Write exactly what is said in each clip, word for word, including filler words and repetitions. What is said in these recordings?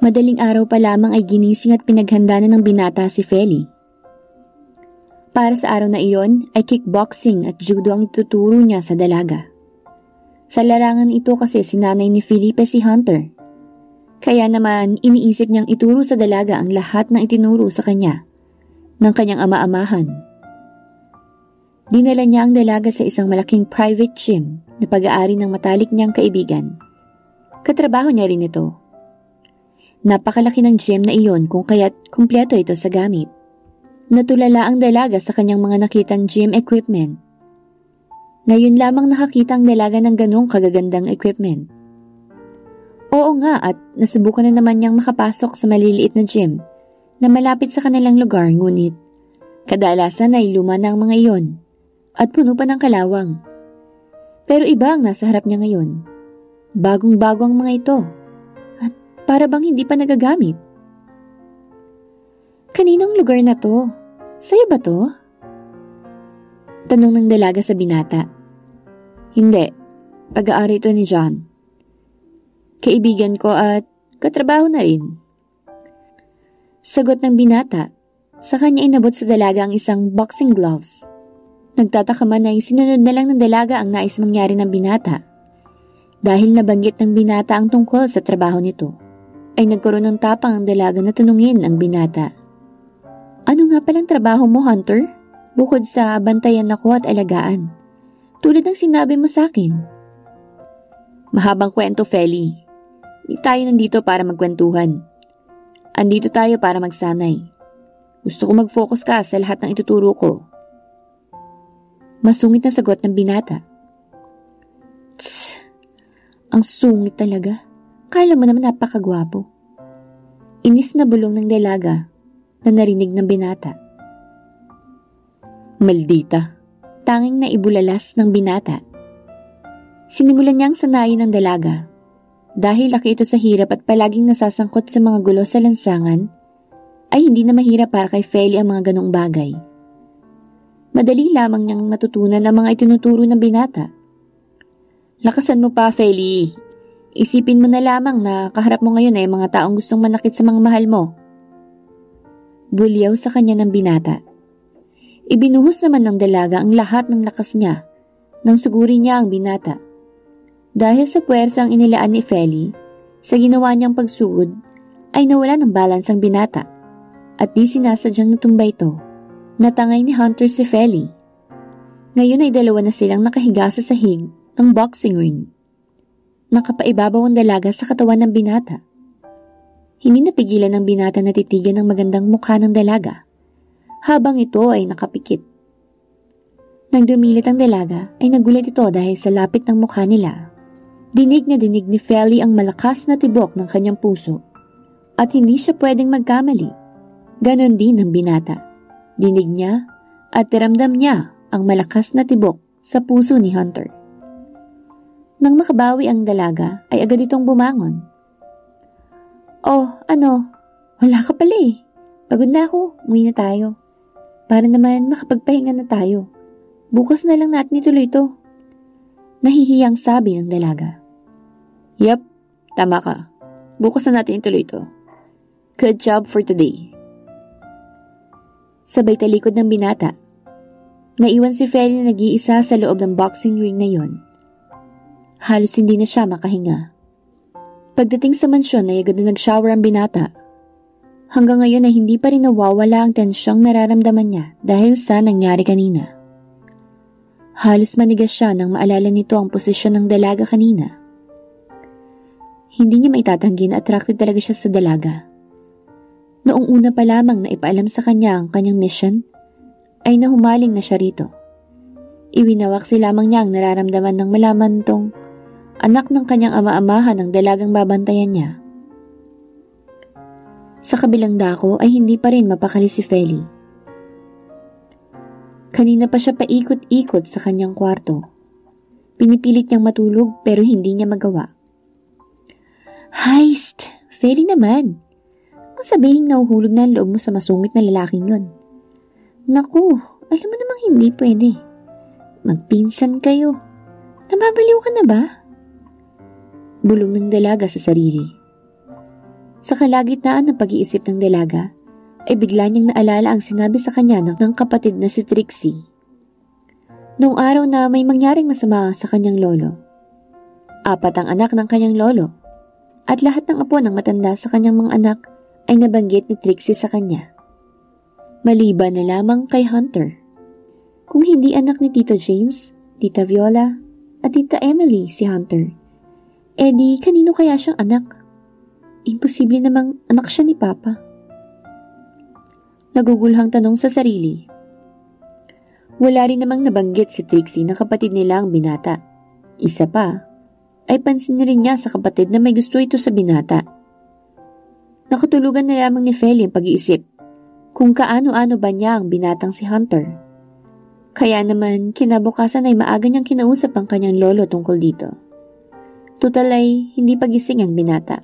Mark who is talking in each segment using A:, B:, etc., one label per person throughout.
A: Madaling araw pa lamang ay ginising at pinaghanda na ng binata si Feli. Para sa araw na iyon ay kickboxing at judo ang ituturo niya sa dalaga. Sa larangan ito kasi sinanay ni Felipe si Hunter. Kaya naman iniisip niyang ituro sa dalaga ang lahat ng itinuro sa kanya ng kanyang ama-amahan. Dinala niya ang dalaga sa isang malaking private gym na pag-aari ng matalik niyang kaibigan. Katrabaho niya rin ito. Napakalaki ng gym na iyon kung kaya't kumpleto ito sa gamit. Natulala ang dalaga sa kanyang mga nakitang gym equipment. Ngayon lamang nakakita ang dalaga ng ganong kagagandang equipment. Oo nga at nasubukan na naman niyang makapasok sa maliliit na gym na malapit sa kanilang lugar ngunit kadalasan ay luma na ang mga iyon at puno pa ng kalawang. Pero iba ang nasa harap niya ngayon. Bagong-bago ang mga ito. Para bang hindi pa nagagamit. Kaninong lugar na to? Sa'yo ba to? Tanong ng dalaga sa binata. Hindi. Pag-aari ito ni John. Kaibigan ko at katrabaho na rin. Sagot ng binata. Sa kanya inabot sa dalaga ang isang boxing gloves. Nagtataka man ay sinunod na lang ng dalaga ang nais mangyari ng binata. Dahil nabanggit ng binata ang tungkol sa trabaho nito, ay nagkaroon ng tapang ang dalaga na tanungin ang binata. Ano nga palang trabaho mo, Hunter? Bukod sa bantayan ako at alagaan. Tulad ng sinabi mo sa akin. Mahabang kwento, Feli. Hindi tayo nandito para magkwentuhan. Andito tayo para magsanay. Gusto ko mag-focus ka sa lahat ng ituturo ko. Masungit na sagot ng binata. Tss, ang sungit talaga. Kala mo naman napakagwapo. Inis na bulong ng dalaga na narinig ng binata. Maldita. Tanging na ibulalas ng binata. Sinimulan niyang sanayin ng dalaga. Dahil laki ito sa hirap at palaging nasasangkot sa mga gulo sa lansangan, ay hindi na mahirap para kay Feli ang mga ganong bagay. Madali lamang niyang natutunan ang mga itinuturo ng binata. Lakasan mo pa, Feli. Isipin mo na lamang na kaharap mo ngayon ay mga taong gustong manakit sa mga mahal mo. Bulyaw sa kanya ng binata. Ibinuhos naman ng dalaga ang lahat ng lakas niya nang suguri niya ang binata. Dahil sa puwersang inilaan ni Feli, sa ginawa niyang pagsugod ay nawala ng balance ang binata at di sinasadyang natumba ito. Natangay ni Hunter si Feli. Ngayon ay dalawa na silang nakahiga sa sahig ng boxing ring. Nakapaibabaw ang dalaga sa katawan ng binata. Hindi napigilan ng binata na titigan ang magandang mukha ng dalaga, habang ito ay nakapikit. Nang dumilit ang dalaga, ay nagulat ito dahil sa lapit ng mukha nila. Dinig na dinig ni Feli ang malakas na tibok ng kanyang puso, at hindi siya pwedeng magkamali. Ganon din ang binata. Dinig niya at tiramdam niya ang malakas na tibok sa puso ni Hunter. Nang makabawi ang dalaga, ay agad itong bumangon. Oh, ano? Wala ka pala eh. Pagod na ako. Umuwi na tayo. Para naman makapagpahinga na tayo. Bukas na lang natin ituloy ito. Nahihiyang sabi ng dalaga. Yep, tama ka. Bukas na natin ituloy ito. Good job for today. Sabay talikod ng binata. Naiwan si Feli na nag-iisa sa loob ng boxing ring na yon. Halos hindi na siya makahinga. Pagdating sa mansyon ay agad na nag-shower ang binata. Hanggang ngayon ay hindi pa rin nawawala ang tensyong nararamdaman niya dahil sa nangyari kanina. Halos manigas siya nang maalala nito ang posisyon ng dalaga kanina. Hindi niya maitatanggi na attracted talaga siya sa dalaga. Noong una pa lamang na ipaalam sa kanya ang kanyang mission, ay nahumaling na siya rito. Iwinawaksi lamang niya ang nararamdaman ng malaman tong anak ng kanyang ama-amahan ng dalagang babantayan niya. Sa kabilang dako ay hindi pa rin mapakali si Feli. Kanina pa siya paikot-ikot sa kanyang kwarto. Pinipilit niyang matulog pero hindi niya magawa. Heist! Feli naman! Kung sabihin nahuhulog na ang loob mo sa masungit na lalaking yun. Naku, alam mo namang hindi pwede. Magpinsan kayo. Nababaliw ka na ba? Bulong ng dalaga sa sarili. Sa kalagitnaan ng pag-iisip ng dalaga, ay bigla niyang naalala ang sinabi sa kanya ng, ng kapatid na si Trixie. Noong araw na may mangyaring masama sa kanyang lolo. Apat ang anak ng kanyang lolo, at lahat ng apo ng matanda sa kanyang mga anak ay nabanggit ni Trixie sa kanya. Maliban na lamang kay Hunter. Kung hindi anak ni Tito James, Tita Viola, at Tita Emily si Hunter, edi kanino kaya siyang anak? Imposible namang anak siya ni Papa. Nagugulhang tanong sa sarili. Wala rin namang nabanggit si Trixie na kapatid nila ang binata. Isa pa, ay pansin rin niya sa kapatid na may gusto ito sa binata. Nakatulugan na lamang ni Feli ang pag-iisip kung kaano-ano ba niya ang binatang si Hunter. Kaya naman kinabukasan ay maaga niyang kinausap ang kanyang lolo tungkol dito. Tutal ay hindi pagising ang binata.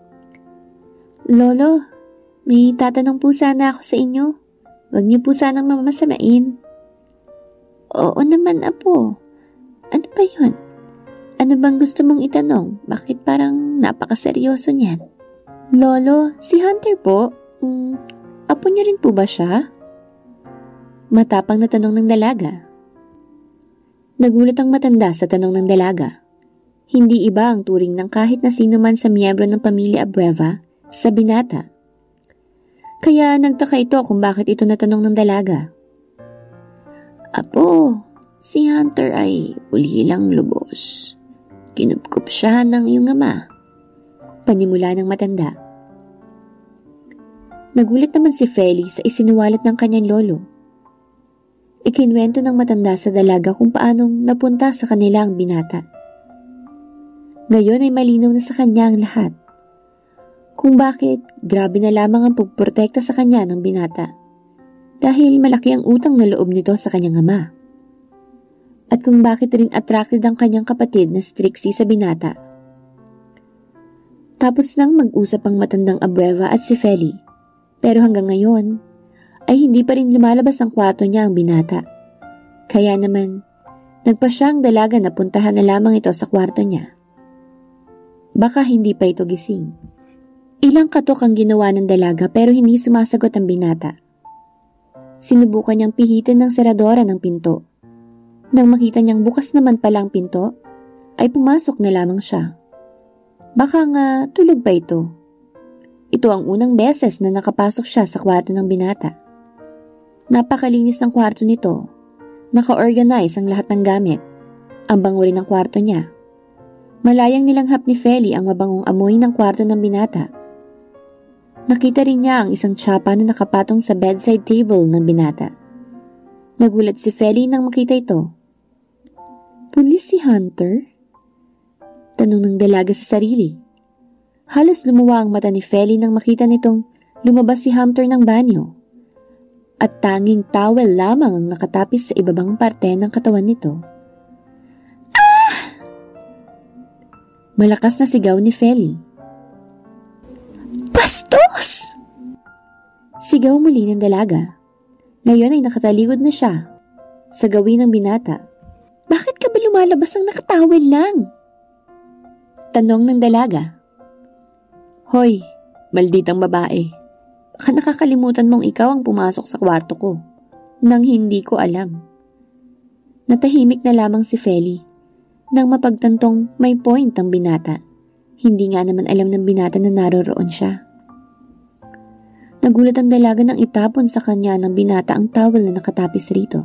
A: Lolo, may tatanong po sana ako sa inyo. Huwag niyo po sanang mamasamain. Oo naman, apo. Ano ba yun? Ano bang gusto mong itanong? Bakit parang napakaseryoso niyan? Lolo, si Hunter po, um, apo niyo rin po ba siya? Matapang na tanong ng dalaga. Nagulat ang matanda sa tanong ng dalaga. Hindi iba ang turing ng kahit na sino man sa miyembro ng pamilya Abueva sa binata. Kaya nagtaka ito kung bakit ito natanong ng dalaga. Apo, si Hunter ay ulilang lubos. Kinupkup siya ng iyong ama. Panimula ng matanda. Nagulat naman si Feli sa isinuwalat ng kanyang lolo. Ikinwento ng matanda sa dalaga kung paanong napunta sa kanila ang binata. Ngayon ay malinaw na sa kanya ang lahat. Kung bakit grabe na lamang ang pagprotekta sa kanya ng binata dahil malaki ang utang na loob nito sa kanyang ama. At kung bakit rin attracted ang kanyang kapatid na si Trixie sa binata. Tapos nang mag-usap ang matandang Abueva at si Feli, pero hanggang ngayon ay hindi pa rin lumalabas ang kwarto niya ang binata. Kaya naman, nagpa siya ang dalaga na puntahan na lamang ito sa kwarto niya. Baka hindi pa ito gising. Ilang katok ang ginawa ng dalaga pero hindi sumasagot ang binata. Sinubukan niyang pihitin ng seradora ng pinto. Nang makita niyang bukas naman pala ang pinto, ay pumasok na lamang siya. Baka nga tulog pa ito. Ito ang unang beses na nakapasok siya sa kwarto ng binata. Napakalinis ng kwarto nito. Naka-organize ang lahat ng gamit. Ang bango rin ng kwarto niya. Malayang nilanghap ni Feli ang mabangong amoy ng kwarto ng binata. Nakita rin niya ang isang tsapa na nakapatong sa bedside table ng binata. Nagulat si Feli nang makita ito. Pulis si Hunter? Tanong ng dalaga sa sarili. Halos lumuwa ang mata ni Feli nang makita nitong lumabas si Hunter ng banyo. At tanging towel lamang ang nakatapis sa ibabang parte ng katawan nito. Ah! Malakas na sigaw ni Feli. Bastos! Sigaw muli ng dalaga. Ngayon ay nakataligod na siya. Sa gawin ng binata. Bakit ka ba lumalabas ang nakatawel lang? Tanong ng dalaga. Hoy, malditang babae. Baka nakakalimutan mong ikaw ang pumasok sa kwarto ko. Nang hindi ko alam. Natahimik na lamang si Feli. Nang mapagtantong may point ang binata. Hindi nga naman alam ng binata na naroroon siya. Nagulat ang dalaga nang itapon sa kanya ng binata ang towel na nakatapis rito.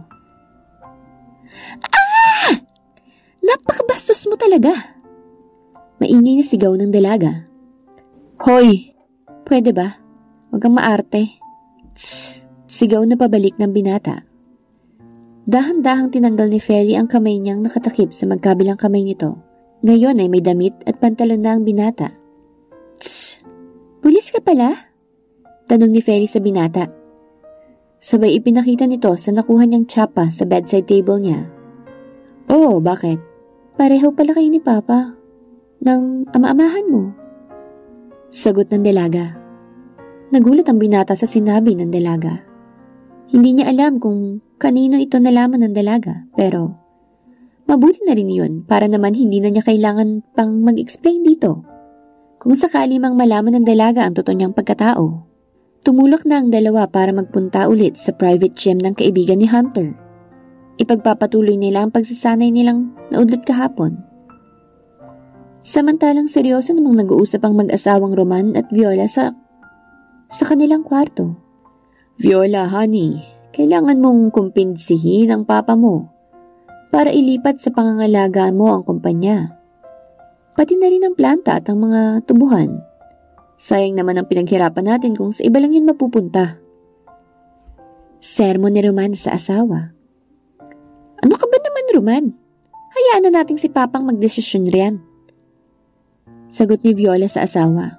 A: Ah! Napakabastos mo talaga! Maingay na sigaw ng dalaga. Hoy! Pwede ba? Huwag kang maarte. Tss! Sigaw na pabalik ng binata. Dahan-dahang tinanggal ni Feli ang kamay niyang nakatakip sa magkabilang kamay nito. Ngayon ay may damit at pantalon na ang binata. Tss! Pulis ka pala? Tanong ni Feli sa binata. Sabay ipinakita nito sa nakuha niyang tsapa sa bedside table niya. Oh, bakit? Pareho pala kayo ni Papa. Nang ama-amahan mo. Sagot ng dalaga. Nagulat ang binata sa sinabi ng dalaga. Hindi niya alam kung kanino ito nalaman ng dalaga, pero mabuti na rin yun para naman hindi na niya kailangan pang mag-explain dito. Kung sakali mang malaman ng dalaga ang totoo niyang pagkatao, tumulak na ang dalawa para magpunta ulit sa private gym ng kaibigan ni Hunter. Ipagpapatuloy nila ang pagsasanay nilang naudlot kahapon. Samantalang seryoso namang nag-uusap ang mag-asawang Roman at Viola sa, sa kanilang kwarto. Viola, honey, kailangan mong kumpinsihin ang papa mo para ilipat sa pangangalaga mo ang kumpanya. Pati na rin ang planta at ang mga tubuhan. Sayang naman ang pinaghirapan natin kung sa iba lang yun mapupunta. Sermon ni Roman sa asawa. Ano ka ba naman, Roman? Hayaan na natin si Papang magdesisyon riyan. Sagot ni Viola sa asawa.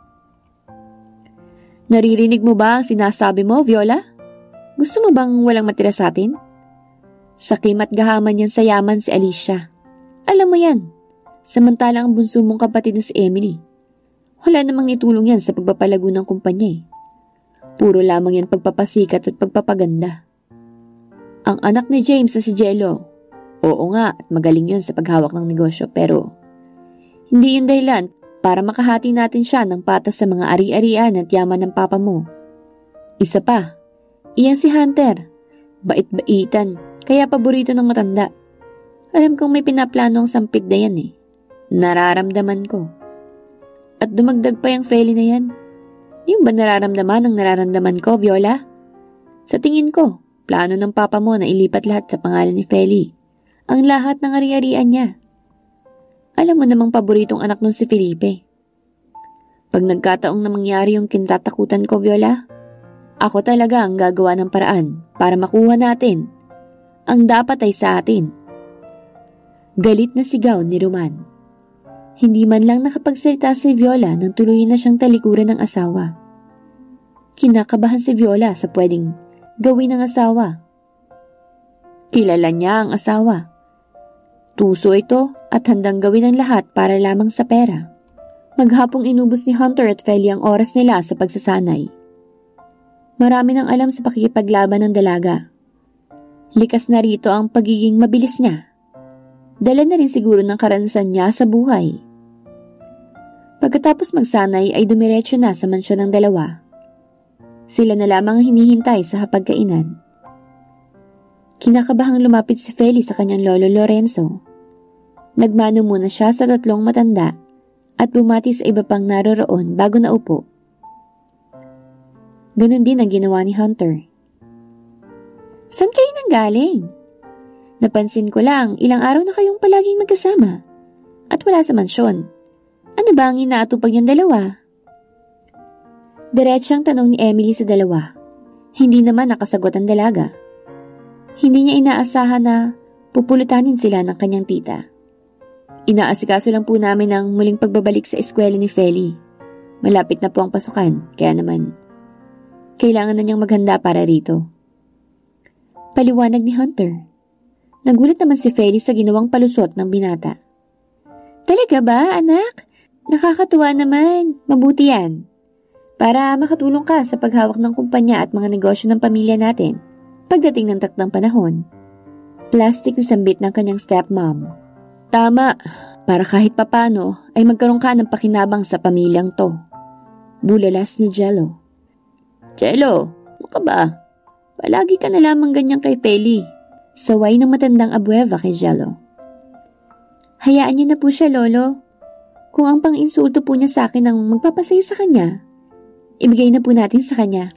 A: Naririnig mo ba ang sinasabi mo, Viola? Gusto mo bang walang matira sa atin? Sakim at gahaman yan sa yaman si Alicia. Alam mo yan, samantalang ang bunso mong kapatid na si Emily. Wala namang itulong yan sa pagpapalago ng kumpanya eh. Puro lamang yan pagpapasikat at pagpapaganda. Ang anak ni James na si Jello, oo nga at magaling yun sa paghawak ng negosyo pero hindi yun dahilan para makahati natin siya ng patas sa mga ari-arian at yaman ng papa mo. Isa pa, iyan si Hunter, bait-baitan, kaya paborito ng matanda. Alam kong may pinaplano ang sampid na yan eh. Nararamdaman ko. At dumagdag pa yung Feli na yan. Di ba nararamdaman ang nararamdaman ko, Viola? Sa tingin ko, plano ng papa mo na ilipat lahat sa pangalan ni Feli. Ang lahat ng ari-arian niya. Alam mo namang paboritong anak nun si Felipe. Pag nagkataong na mangyari yung kinatatakutan ko, Viola, ako talaga ang gagawa ng paraan para makuha natin. Ang dapat ay sa atin. Galit na sigaw ni Roman. Hindi man lang nakapagsalita si Viola nang tuluyan na siyang talikuran ng asawa. Kinakabahan si Viola sa pwedeng gawin ng asawa. Kilala niya ang asawa. Tuso ito at handang gawin ang lahat para lamang sa pera. Maghapong inubos ni Hunter at Feli ang oras nila sa pagsasanay. Marami nang alam sa pakikipaglaban ng dalaga. Likas na rito ang pagiging mabilis niya. Dala na rin siguro ng karanasan niya sa buhay. Pagkatapos magsanay ay dumiretso na sa mansyon ng dalawa. Sila na lamang ang hinihintay sa hapagkainan. Kinakabahang lumapit si Feli sa kanyang lolo Lorenzo. Nagmano muna siya sa tatlong matanda at bumati sa iba pang naroroon bago naupo. Ganon din ang ginawa ni Hunter. Saan kayo nanggaling? Napansin ko lang ilang araw na kayong palaging magkasama at wala sa mansyon. Ano ba ang inaatupag niyong dalawa? Diretsyang tanong ni Emily sa dalawa. Hindi naman nakasagot ang dalaga. Hindi niya inaasahan na pupulutanin sila ng kanyang tita. Inaasikaso lang po namin ang muling pagbabalik sa eskwela ni Feli. Malapit na po ang pasukan, kaya naman kailangan na niyang maghanda para rito. Paliwanag ni Hunter. Nagulat naman si Feli sa ginawang palusot ng binata. Talaga ba, anak? Nakakatuwa naman. Mabuti yan. Para makatulong ka sa paghawak ng kumpanya at mga negosyo ng pamilya natin. Pagdating ng takdang panahon, plastic na sambit ng kanyang stepmom. Tama, para kahit papano ay magkaroon ka ng pakinabang sa pamilyang to. Bulalas ni Jello. Jello, ano ka ba? Palagi ka na lamang ganyan kay Feli. Saway ng matandang abueva kay Jello. Hayaan niyo na po siya, Lolo. Kung ang pang-insulto po niya sa akin ang magpapasaya sa kanya, ibigay na po natin sa kanya.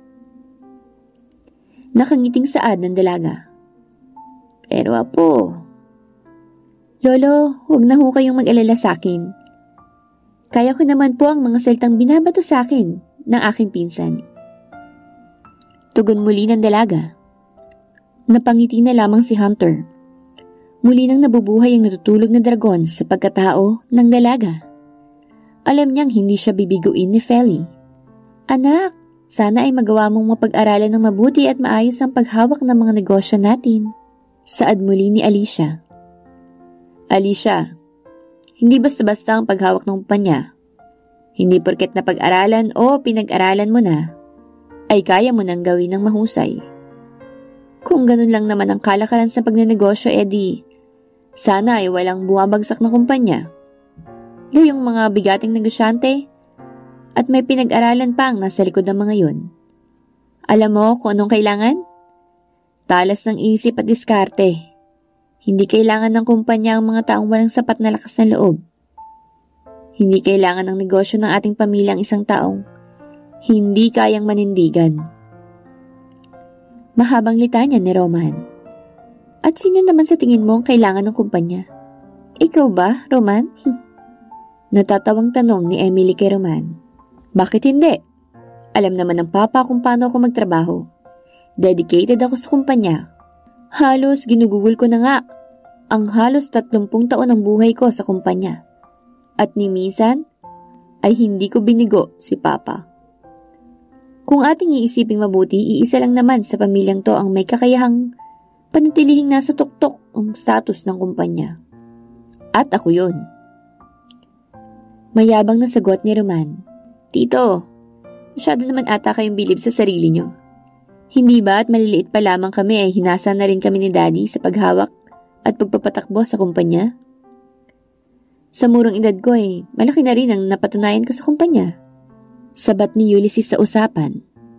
A: Nakangiting saad ng dalaga. Pero apo, Lolo, huwag na ho kayong mag-alala sa akin. Kaya ko naman po ang mga salitang binabato sa akin ng aking pinsan. Tugon muli ng dalaga. Napangiti na lamang si Hunter. Muli nang nabubuhay ang natutulog na dragon sa pagkatao ng dalaga. Alam niyang hindi siya bibiguin ni Feli. Anak, sana ay magawa mong mapag-aralan ng mabuti at maayos ang paghawak ng mga negosyo natin. Saad muli ni Alicia. Alicia, hindi basta-basta ang paghawak ng kumpanya. Hindi porket na pag-aralan o pinag-aralan mo na, ay kaya mo nang gawin ng mahusay. Kung ganun lang naman ang kalakaran sa pagnenegosyo, edi, sana ay walang bumabagsak na kumpanya. gayong mga bigating negosyante, at may pinag-aralan pa ang nasa likod ng mga yun. Alam mo kung anong kailangan? Talas ng isip at diskarte. Hindi kailangan ng kumpanya ang mga taong walang sapat na lakas ng loob. Hindi kailangan ng negosyo ng ating pamilya ang isang taong hindi kayang manindigan. Mahabang litanya ni Roman. At sino naman sa tingin mo ang kailangan ng kumpanya? Ikaw ba, Roman? Natatawang tanong ni Emily kay Roman. Bakit hindi? Alam naman ng papa kung paano ako magtrabaho. Dedicated ako sa kumpanya. Halos ginugugol ko na nga ang halos tatlumpung taon ng buhay ko sa kumpanya. At ni minsan ay hindi ko binigo si papa. Kung ating iisiping mabuti, iisa lang naman sa pamilyang to ang may kakayahang panatilihing nasa tuktok ang status ng kumpanya. At ako yun. Mayabang na sagot ni Roman. Tito, masyado naman ata kayong bilib sa sarili nyo. Hindi ba at maliliit pa lamang kami ay hinasa na rin kami ni Daddy sa paghawak at pagpapatakbo sa kumpanya? Sa murang edad ko ay malaki na rin ang napatunayan ko sa kumpanya. Sabat ni Ulysses sa usapan.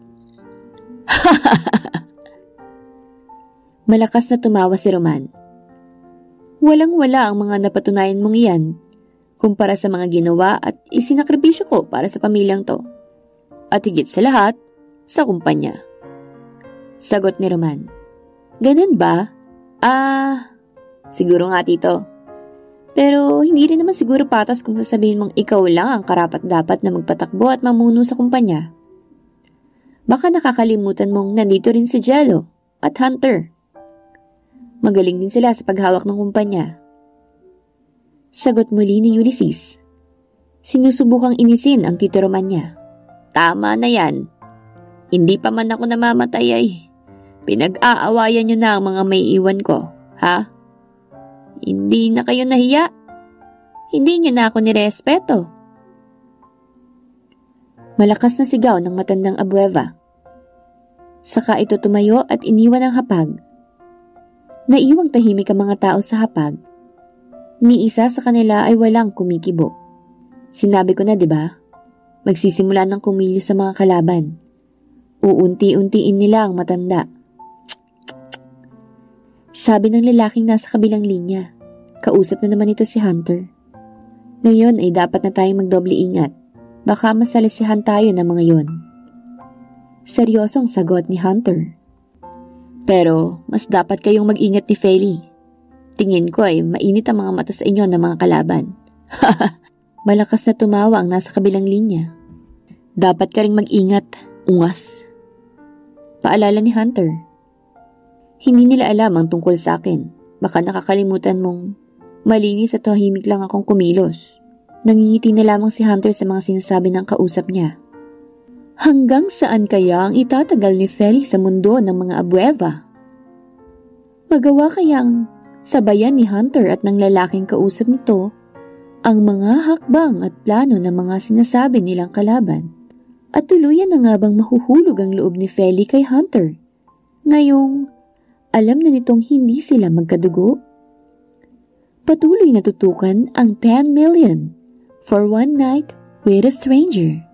A: Malakas na tumawa si Roman. Walang-wala ang mga napatunayan mong iyan kumpara sa mga ginawa at isinakripisyo ko para sa pamilyang to. At higit sa lahat, sa kumpanya. Sagot ni Roman. Ganun ba? Ah, siguro nga tito. Pero hindi rin naman siguro patas kung sasabihin mong ikaw lang ang karapat-dapat na magpatakbo at mamuno sa kumpanya. Baka nakakalimutan mong nandito rin si Jello at Hunter. Magaling din sila sa paghawak ng kumpanya. Sagot muli ni Ulysses. Sinusubukang inisin ang Tito Roman niya. Tama na yan. Hindi pa man ako namamatay ay pinag-aawayan niyo na ang mga may iwan ko, ha? Hindi na kayo nahiya? Hindi niyo na ako nirespeto. Malakas na sigaw ng matandang abueva. Saka ito tumayo at iniwan ang hapag. Naiwang tahimik ang mga tao sa hapag. Ni isa sa kanila ay walang kumikibo. Sinabi ko na, 'di ba? Magsisimula ng kumilyo sa mga kalaban. Uunti-untiin nila ang matanda. Sabi ng lalaking nasa kabilang linya. Kausap na naman ito si Hunter. Ngayon ay dapat na tayong magdoble ingat. Baka masalisihan tayo ng mga yon. Seryosong sagot ni Hunter. Pero mas dapat kayong mag-ingat ni Feli. Tingin ko ay mainit ang mga mata sa inyo ng mga kalaban. Malakas na tumawa ang nasa kabilang linya. Dapat ka ring mag-ingat, ungas. Paalala ni Hunter. Hindi nila alam ang tungkol sa akin. Baka nakakalimutan mong malinis at tahimik lang akong kumilos. Nangingiti na lamang si Hunter sa mga sinasabi ng kausap niya. Hanggang saan kaya ang itatagal ni Feli sa mundo ng mga abueva? Magawa kayang sabayan ni Hunter at ng lalaking kausap nito ang mga hakbang at plano ng mga sinasabi nilang kalaban? At tuluyan na nga bang mahuhulog ang loob ni Feli kay Hunter? Ngayong alam na nitong hindi sila magkadugo? Patuloy na tutukan ang ten million for one night with a stranger.